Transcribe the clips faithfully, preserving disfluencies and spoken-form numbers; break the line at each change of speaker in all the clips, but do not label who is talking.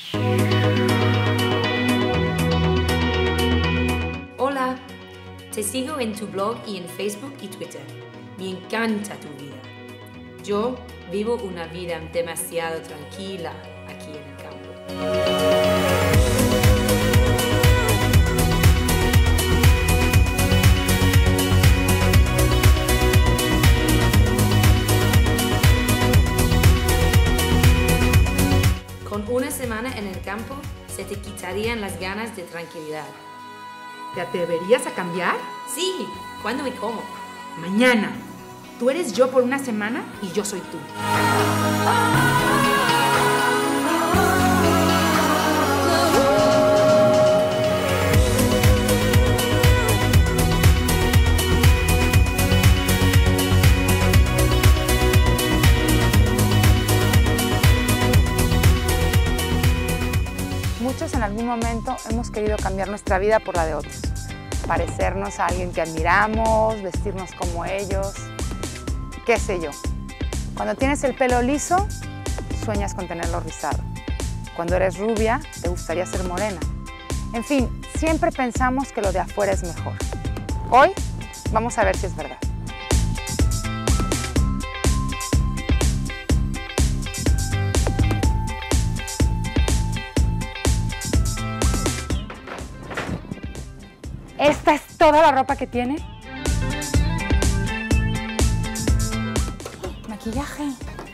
Hola, te sigo en tu blog y en Facebook y Twitter. Me encanta tu vida. Yo vivo una vida demasiado tranquila aquí en el campo. Con una semana en el campo, se te quitarían las ganas de tranquilidad.
¿Te atreverías a cambiar?
Sí, ¿cuándo y cómo?
Mañana. Tú eres yo por una semana y yo soy tú.
Muchos en algún momento hemos querido cambiar nuestra vida por la de otros. Parecernos a alguien que admiramos, vestirnos como ellos, qué sé yo. Cuando tienes el pelo liso, sueñas con tenerlo rizado. Cuando eres rubia, te gustaría ser morena. En fin, siempre pensamos que lo de afuera es mejor. Hoy vamos a ver si es verdad. ¿Esta es toda la ropa que tiene? Maquillaje.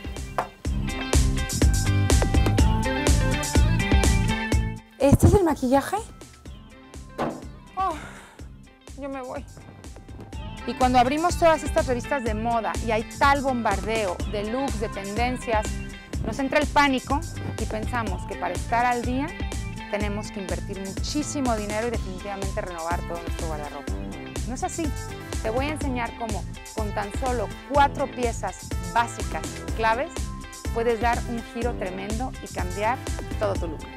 ¿Este es el maquillaje? Oh, yo me voy. Y cuando abrimos todas estas revistas de moda y hay tal bombardeo de looks, de tendencias, nos entra el pánico y pensamos que para estar al día tenemos que invertir muchísimo dinero y definitivamente renovar todo nuestro guardarropa. No es así. Te voy a enseñar cómo, con tan solo cuatro piezas básicas claves, puedes dar un giro tremendo y cambiar todo tu look.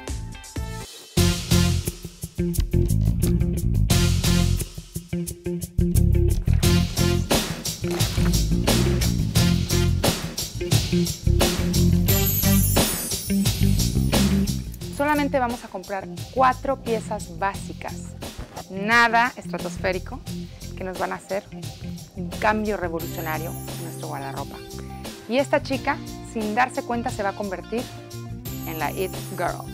Solamente vamos a comprar cuatro piezas básicas, nada estratosférico, que nos van a hacer un cambio revolucionario en nuestro guardarropa. Y esta chica, sin darse cuenta, se va a convertir en la It Girl.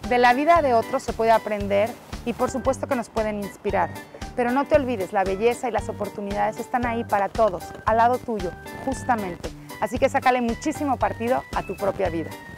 De la vida de otros se puede aprender y por supuesto que nos pueden inspirar. Pero no te olvides, la belleza y las oportunidades están ahí para todos, al lado tuyo, justamente. Así que sácale muchísimo partido a tu propia vida.